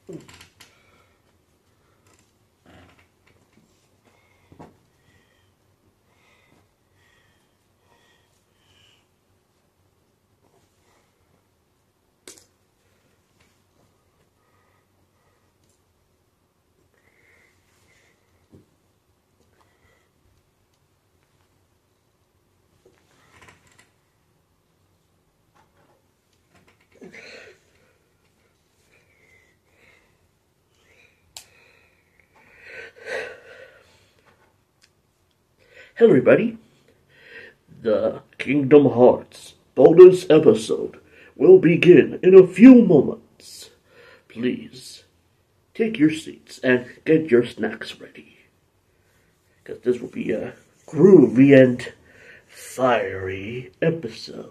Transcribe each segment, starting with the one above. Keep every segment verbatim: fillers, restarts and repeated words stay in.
Hello everybody, the Kingdom Hearts bonus episode will begin in a few moments. Please, take your seats and get your snacks ready, because this will be a groovy and fiery episode.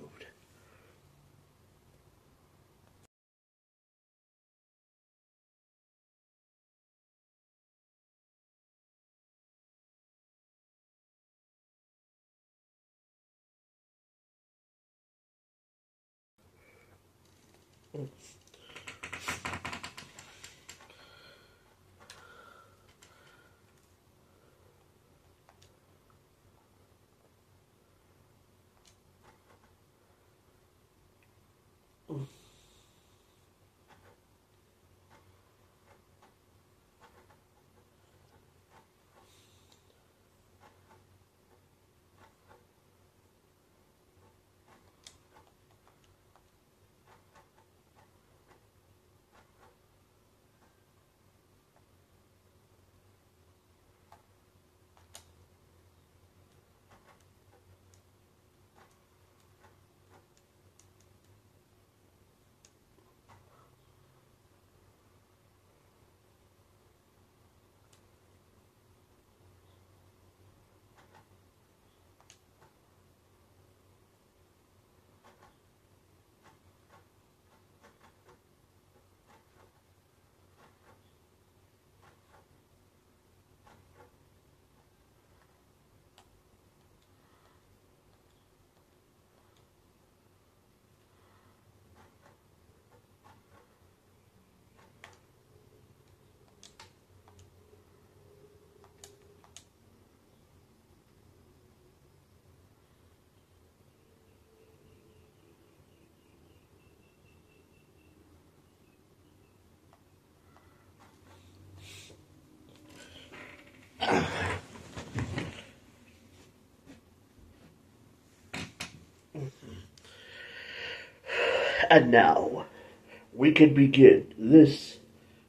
And now, we can begin this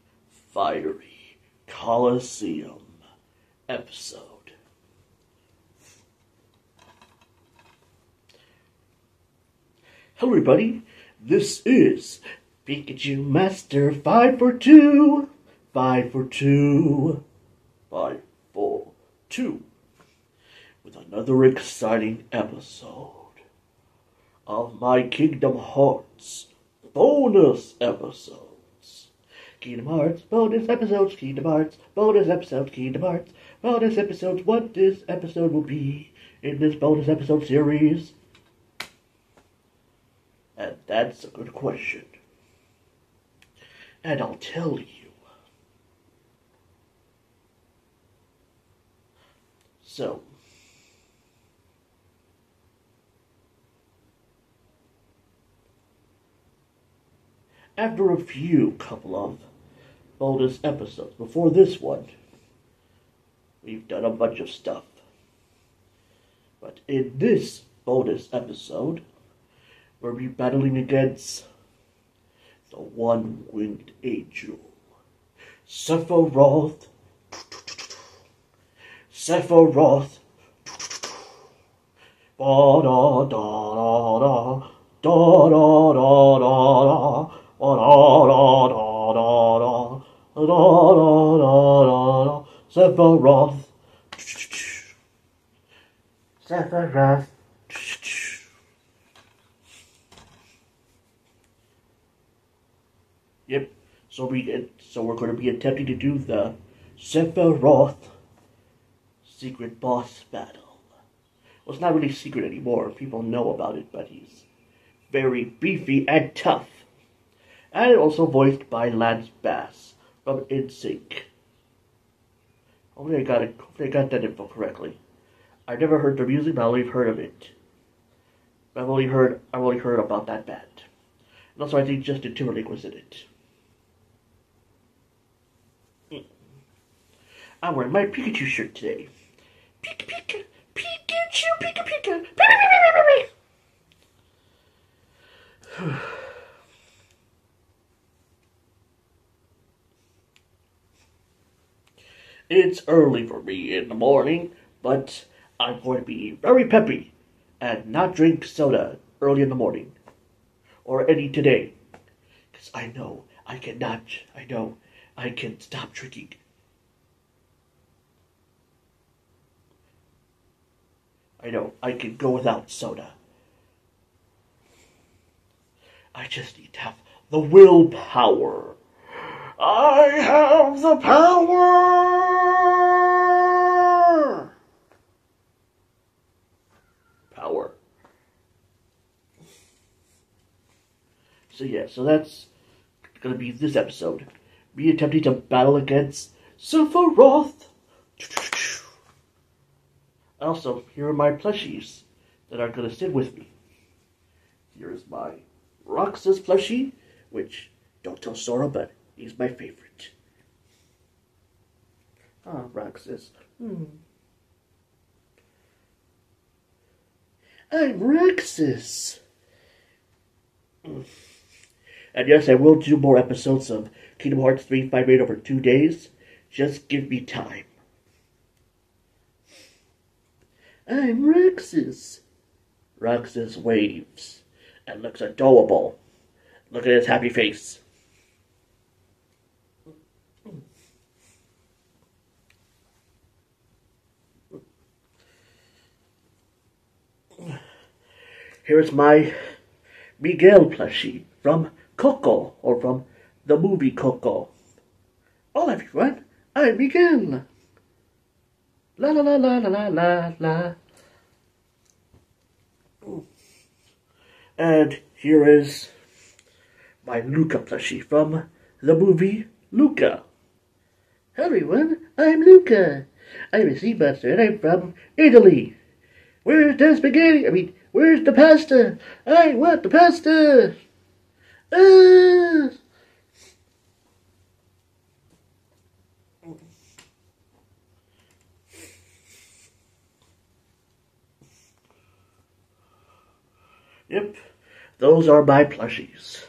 fiery Colosseum episode. Hello everybody, this is Pikachu Master five for two, five for two, five for two, with another exciting episode of my Kingdom Hearts bonus episodes. Kingdom Hearts bonus episodes, Kingdom Hearts bonus episodes, Kingdom Hearts bonus episodes. What this episode will be in this bonus episode series? And that's a good question. And I'll tell you. So, after a few couple of bonus episodes before this one, we've done a bunch of stuff. But in this bonus episode, we'll be battling against the one-winged angel, Sephiroth. Sephiroth. Da da da da da da da da da. Da da da da da da da da da. Sephiroth. Sephiroth. Yep. So we so we're going to be attempting to do the Sephiroth secret boss battle. Well, it's not really secret anymore. People know about it, but he's very beefy and tough. And also voiced by Lance Bass, from N Sync. Hopefully I got it. Hopefully I got that info correctly. I never heard their music, but I only heard of it. I've only heard. I've only heard about that band. And also, I think Justin Timberlake was in it. Mm. I'm wearing my Pikachu shirt today. Pika Pika, Pikachu, Pika Pika, Pika. It's early for me in the morning, but I'm going to be very peppy and not drink soda early in the morning. Or any today. Because I know I cannot, I know I can stop drinking. I know I can go without soda. I just need to have the willpower. I have the power! Power. So yeah, so that's gonna be this episode. Me attempting to battle against Sephiroth. Also, here are my plushies that are gonna sit with me. Here's my Roxas plushie, which, don't tell Sora, but he's my favorite. Ah, Roxas. Hmm. I'm Roxas. Mm. And yes, I will do more episodes of Kingdom Hearts three five eight over two days. Just give me time. I'm Roxas. Roxas waves and looks adorable. Look at his happy face. Here's my Miguel plushie from Coco, or from the movie Coco. Hello everyone, I'm Miguel. La la la la la la la. And here is my Luca plushie from the movie Luca. Hello everyone, I'm Luca. I'm a sea monster and I'm from Italy. Where's the spaghetti? I mean, where's the pasta? I want the pasta! Ah! Yep, those are my plushies.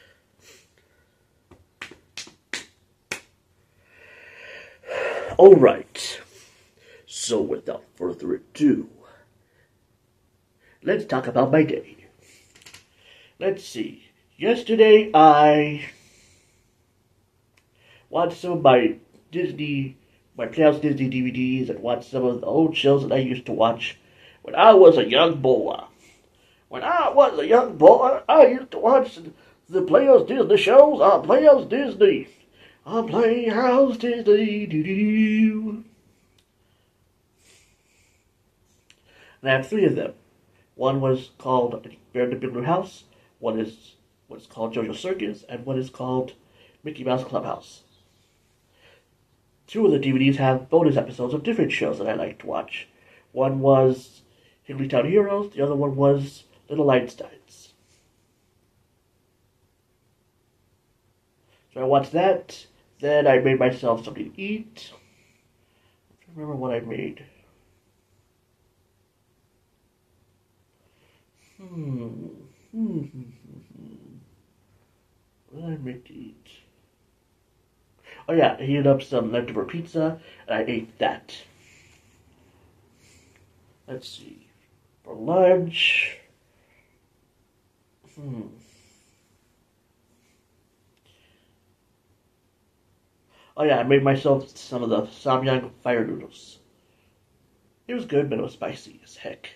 Alright, so without further ado, let's talk about my day. Let's see. Yesterday I watched some of my Disney, my Playhouse Disney D V Ds, and watched some of the old shows that I used to watch when I was a young boy. When I was a young boy, I used to watch the Playhouse Disney shows on Playhouse Disney. On Playhouse Disney. Doo -doo -doo. And I have three of them. One was called Bear in the Big Blue House, one is what's called JoJo's Circus, and one is called Mickey Mouse Clubhouse. Two of the D V Ds have bonus episodes of different shows that I like to watch. One was Higglytown Heroes, the other one was Little Einsteins. So I watched that, then I made myself something to eat. I don't remember what I made. Hmm. Hmm. What did I make to eat? Oh yeah, I heated up some leftover pizza, and I ate that. Let's see. For lunch... Hmm. Oh yeah, I made myself some of the Samyang fire noodles. It was good, but it was spicy as heck.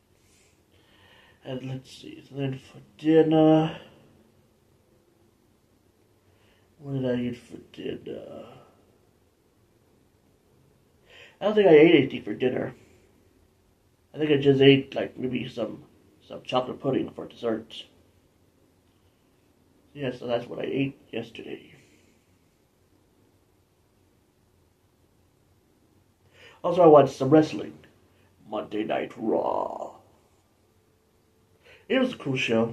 And let's see, so then for dinner... What did I eat for dinner? I don't think I ate anything for dinner. I think I just ate, like, maybe some some chocolate pudding for dessert. Yeah, so that's what I ate yesterday. Also, I watched some wrestling. Monday Night Raw. It was a cool show.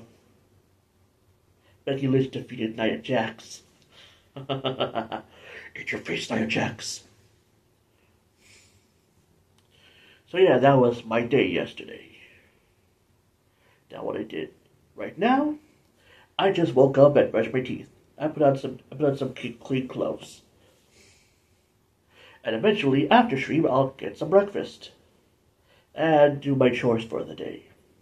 Becky Lynch defeated Nia Jax. Eat your face, Nia Jax. So yeah, that was my day yesterday. Now what I did right now, I just woke up and brushed my teeth. I put on some, I put on some clean clothes. And eventually, after stream, I'll get some breakfast. And do my chores for the day.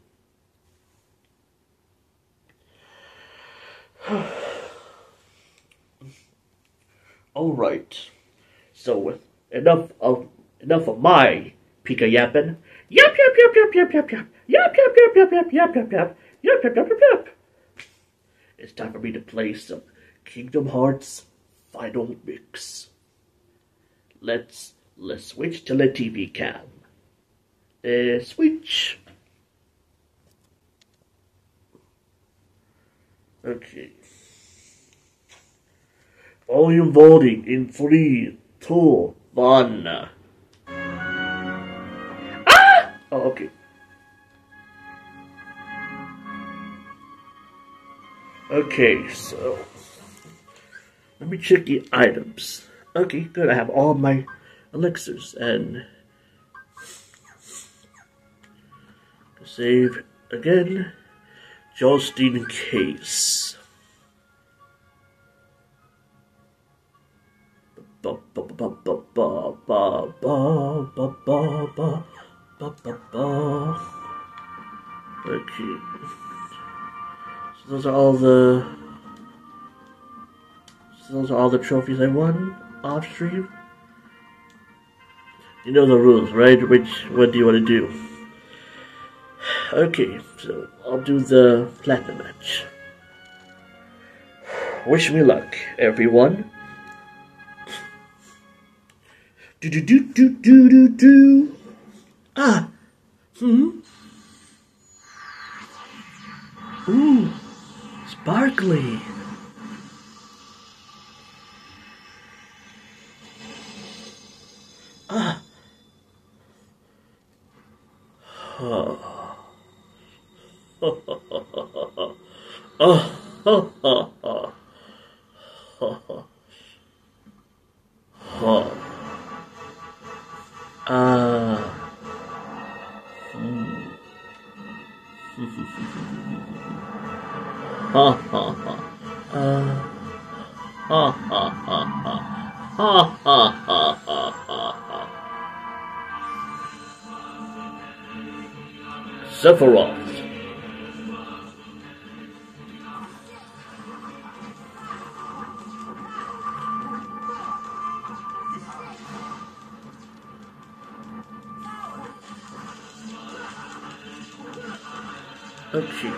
Alright. So, enough of, enough of my pika yapping. Yap, yap, yap, yap, yap, yap, yap. Yap, yap, yap, yap, yap, yap, yap, yap. Yap, yap, yap, yap, yap. It's time for me to play some Kingdom Hearts Final Mix. Let's, let's switch to the T V cam. Let's switch. Okay. Volume voting in three, two, one. Ah! Oh, okay. Okay, so let me check the items. Okay, good. I have all my elixirs and save again. Justin Case. Ba ba ba ba ba ba ba ba ba ba ba ba ba. Okay. So those are all the. So those are all the trophies I won off stream. You know the rules, right? Which what do you want to do? Okay, so I'll do the platinum match. Wish me luck, everyone. Do do do do do do do. Ah, hmm. Ooh, sparkly. Ah. Oh. Oh, oh, oh, oh, oh, oh. Ah. Hmm. Ha ha ha. Uh. Ha ha ha ha. Ha ha ha ha ha. Sephiroth. Okay.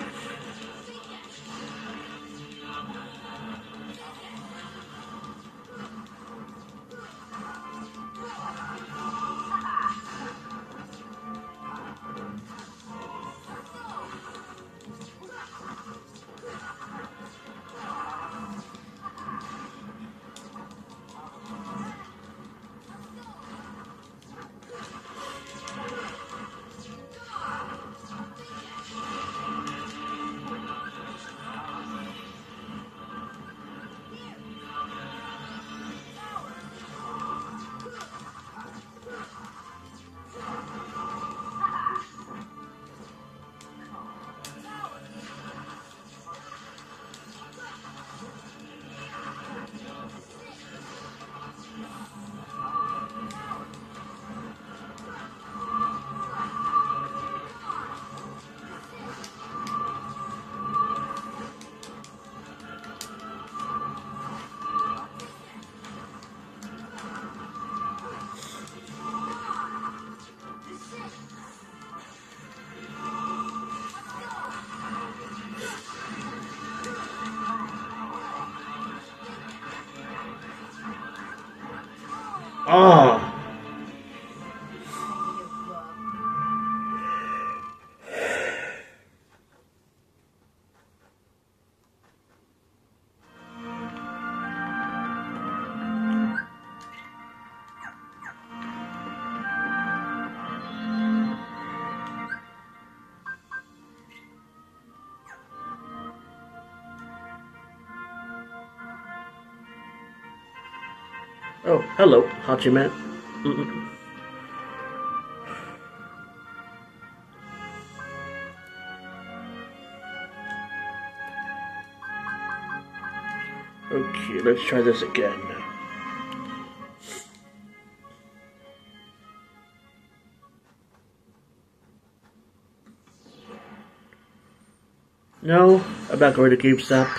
Ah. Oh, hello, Hachiman. Mm-mm. Okay, let's try this again. No, I'm not going to GameStop.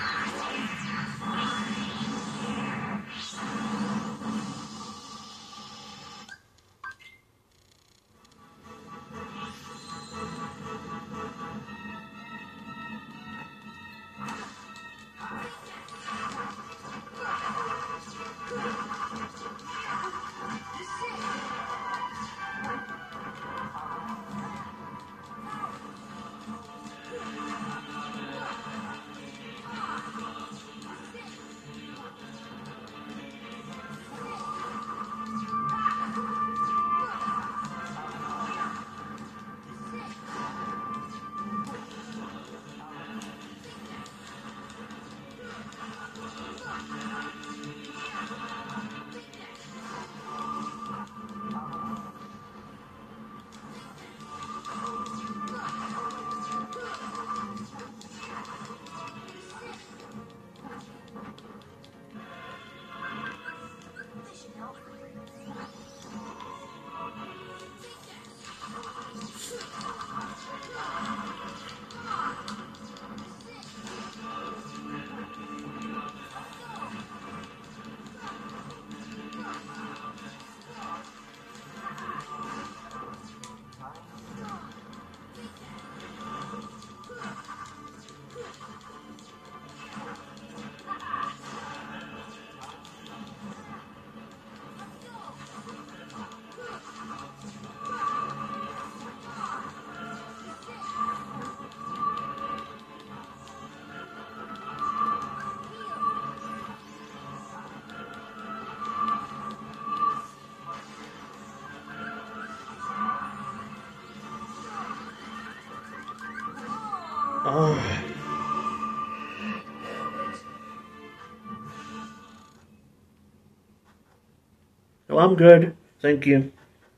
Oh. No, I'm good. Thank you.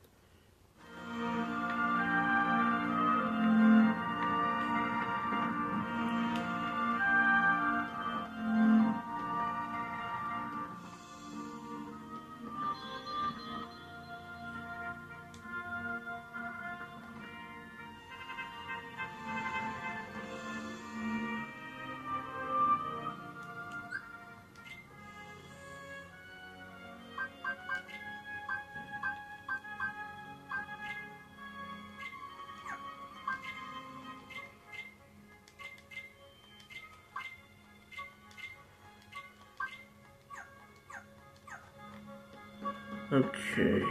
Okay.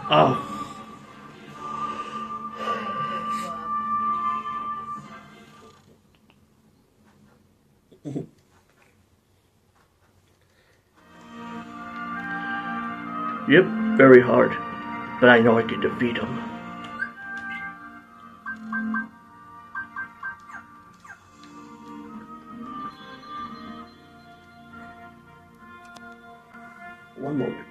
Oh. Yep, very hard, but I know I can defeat him. One moment.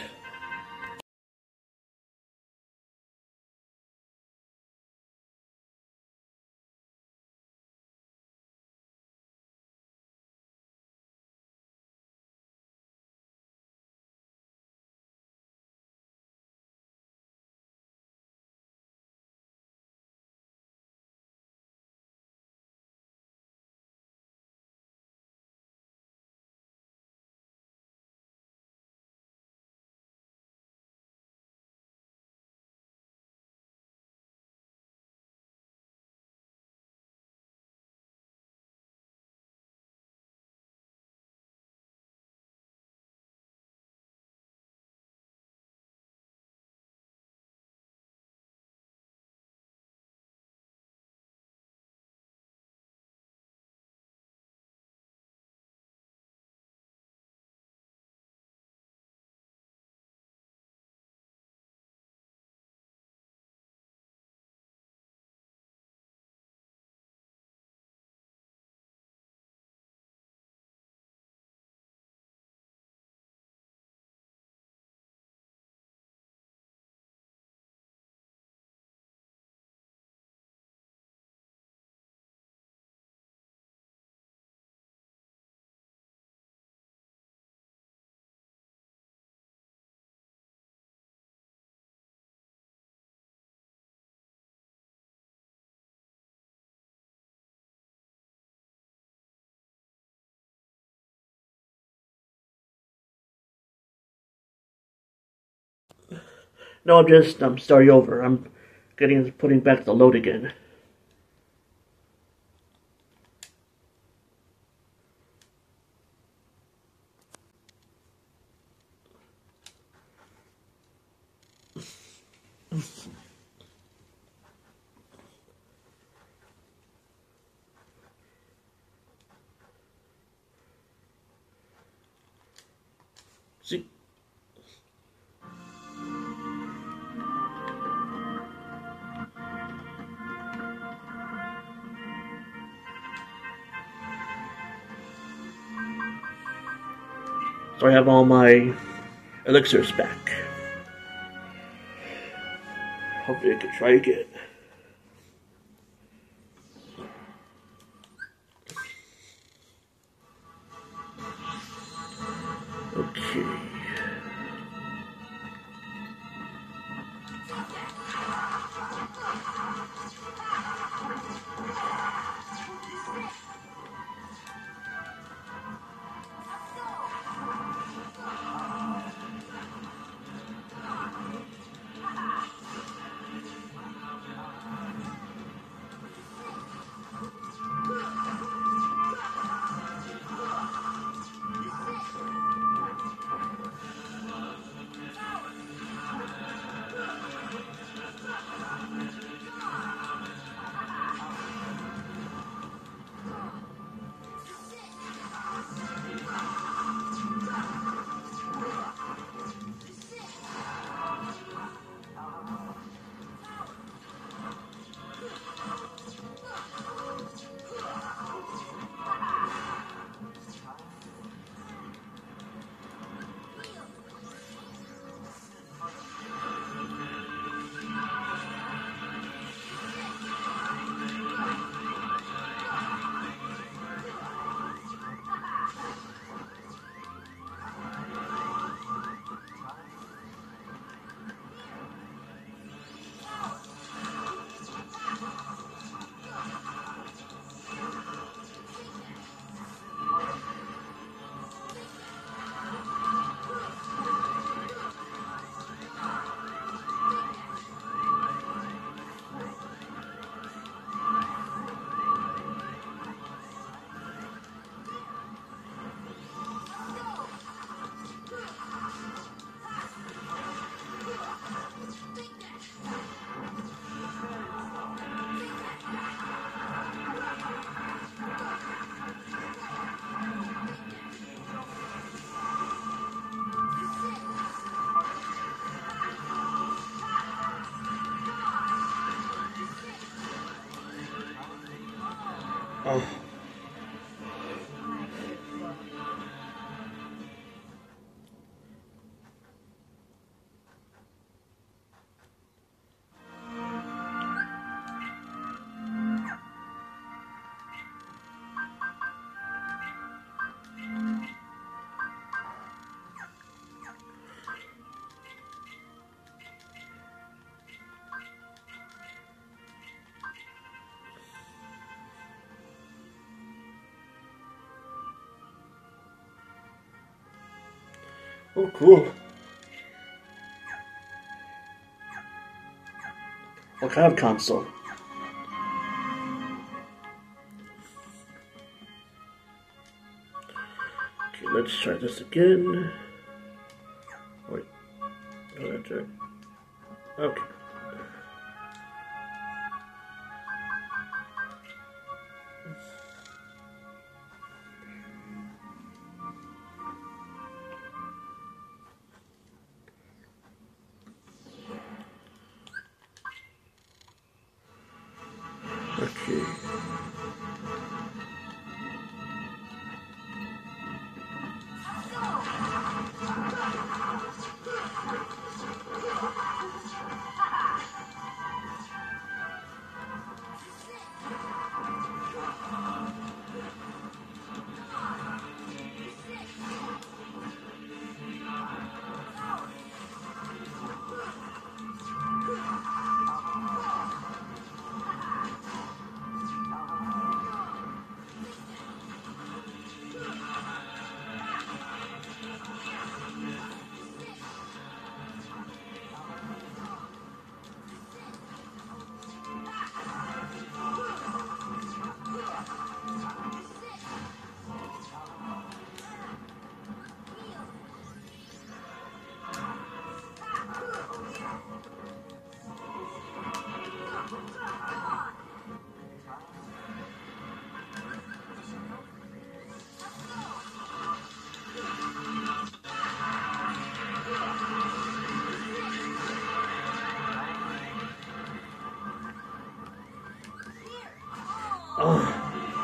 No, I'm just, I'm starting over. I'm getting, putting back the load again. See? So I have all my elixirs back. Hopefully I can try again. Okay. Oh. Oh, cool. What kind of console? Okay, let's try this again. Wait. Oh, that's it. Okay. Okay. Oh.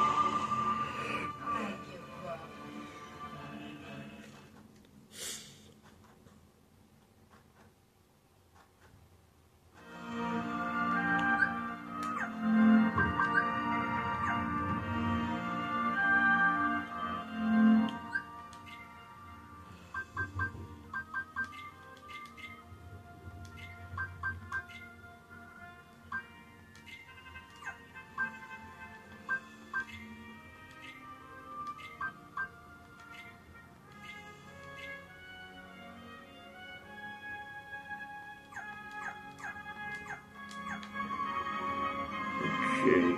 Okay.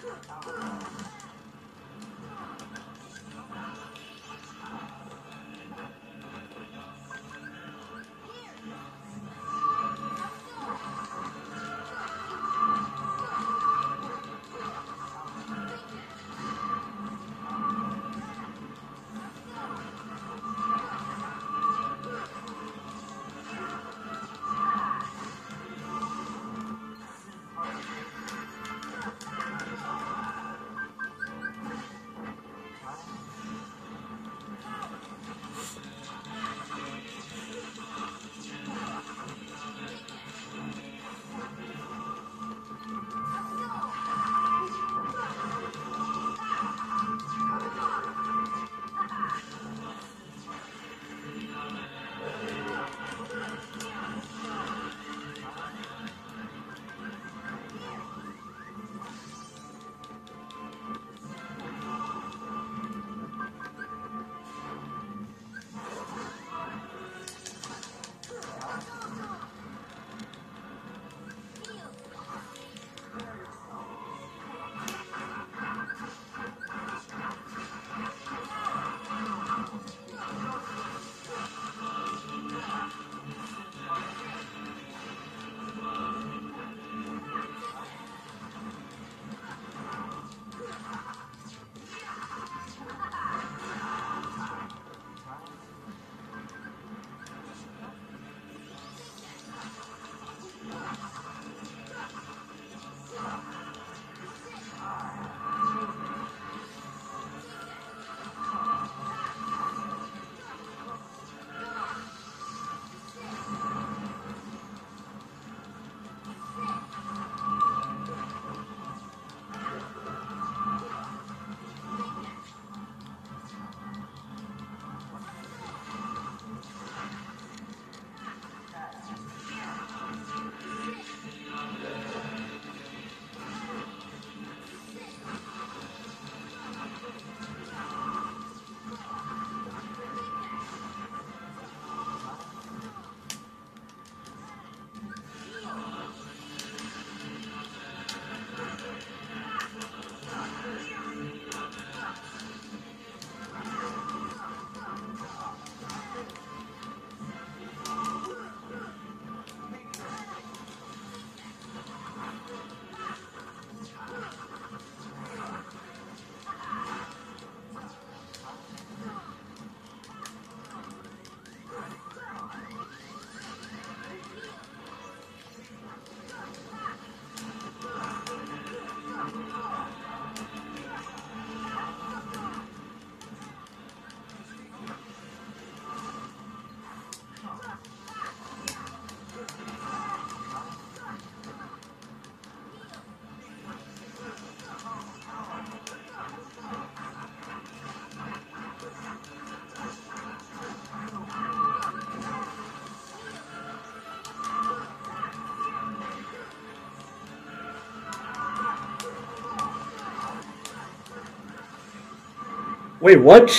Wait, what?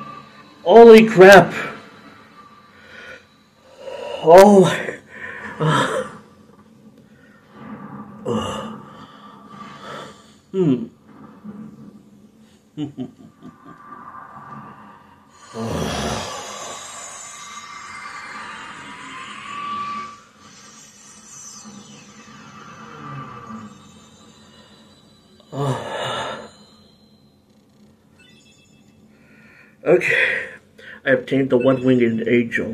Holy crap. Oh my. Uh, uh, hmm. Okay. I obtained the one-winged angel.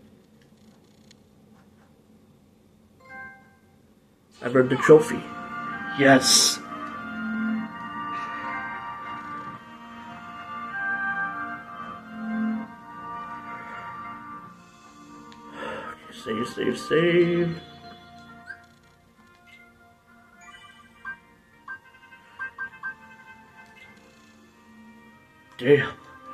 I earned the trophy. Yes. Save, save, save. Damn.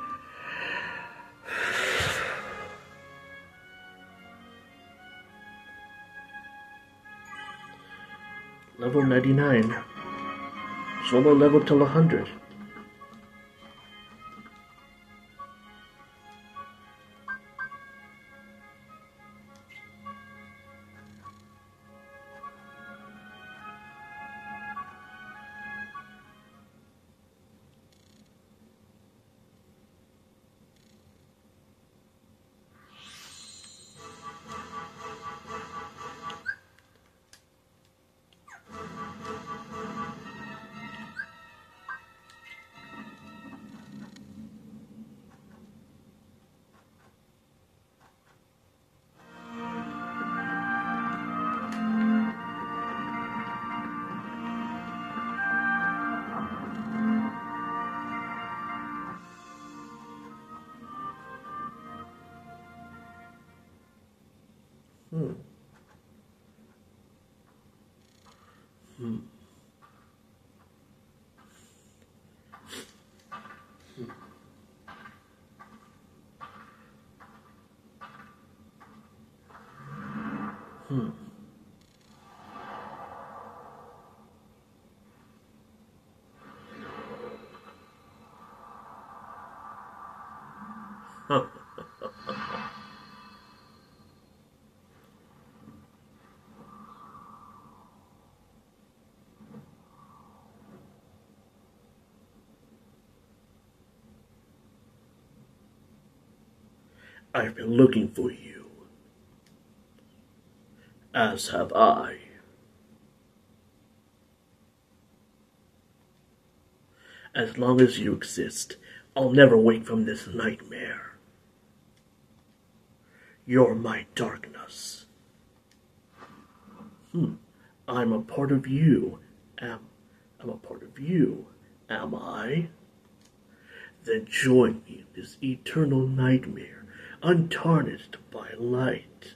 Level ninety-nine. Solo level till one hundred. Hmm. Hmm. Huh. I've been looking for you, as have I. As long as you exist, I'll never wake from this nightmare. You're my darkness. Hmm. I'm a part of you. Am I'm a part of you, am I? Then join me in this eternal nightmare, untarnished by light.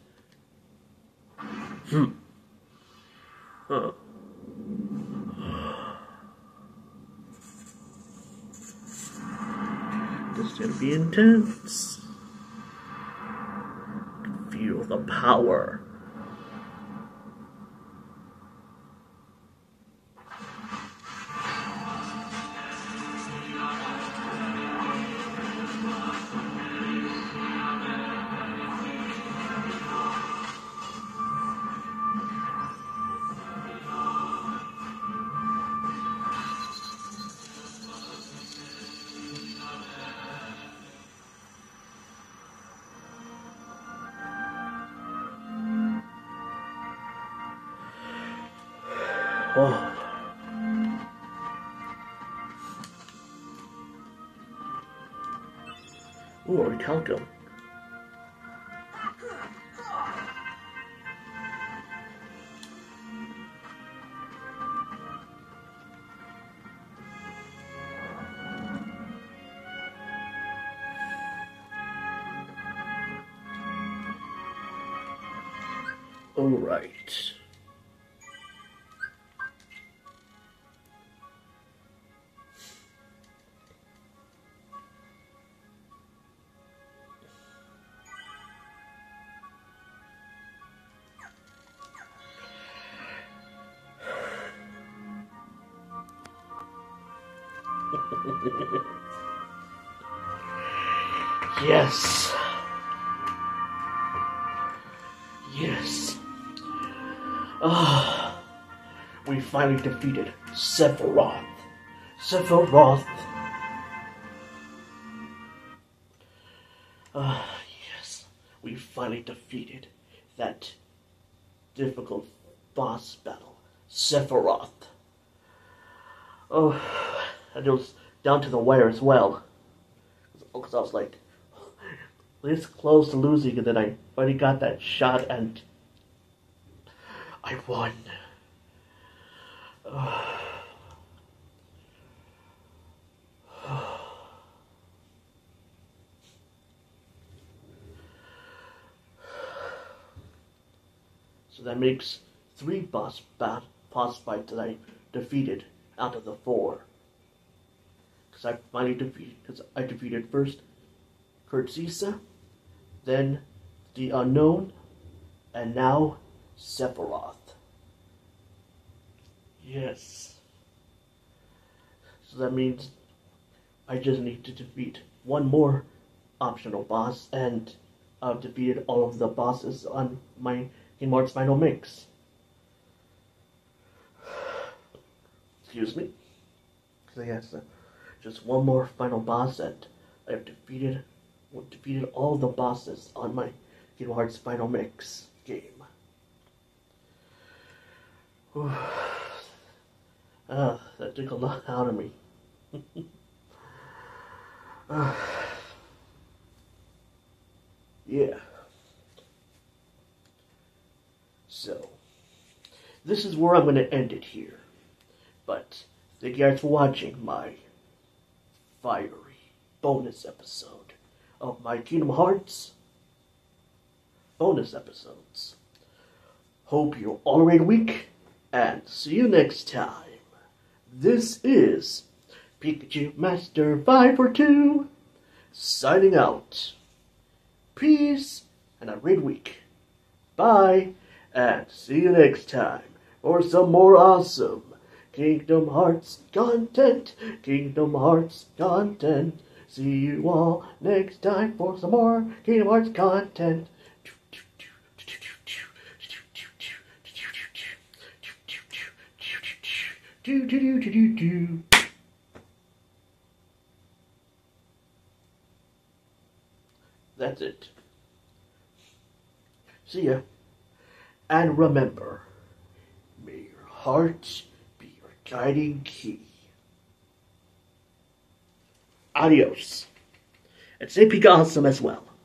Hmm. Huh. This is gonna be intense. Feel the power. Oh. Ooh, Orichalcum. All right. Yes. Yes. Ah, we finally defeated Sephiroth. Sephiroth. Ah, yes. We finally defeated that difficult boss battle, Sephiroth. Oh, and it was down to the wire as well. Because I was like, this close to losing, and then I finally got that shot, and I won. So that makes three boss, bat, boss fights that I defeated out of the four. Because I finally defeated, because I defeated first Kurtzisa, then the Unknown, and now Sephiroth. Yes. So that means I just need to defeat one more optional boss, and I've defeated all of the bosses on my Kingdom Hearts Final Mix. Excuse me. So yes, uh, just one more final boss, and I've defeated defeated all the bosses on my Kingdom Hearts Final Mix game. Ah, that took a lot out of me. uh, yeah. So, this is where I'm going to end it here. But, thank you guys for watching my fiery bonus episode of my Kingdom Hearts bonus episodes. Hope you're all ready week, and see you next time. This is Pikachu Master five four two signing out. Peace and a great week. Bye, and see you next time for some more awesome Kingdom Hearts content. Kingdom Hearts content. See you all next time for some more Kingdom Hearts content. Do do do do do do. That's it. See ya. And remember, may your heart be your guiding key. Adios. And say Pika Awesome as well.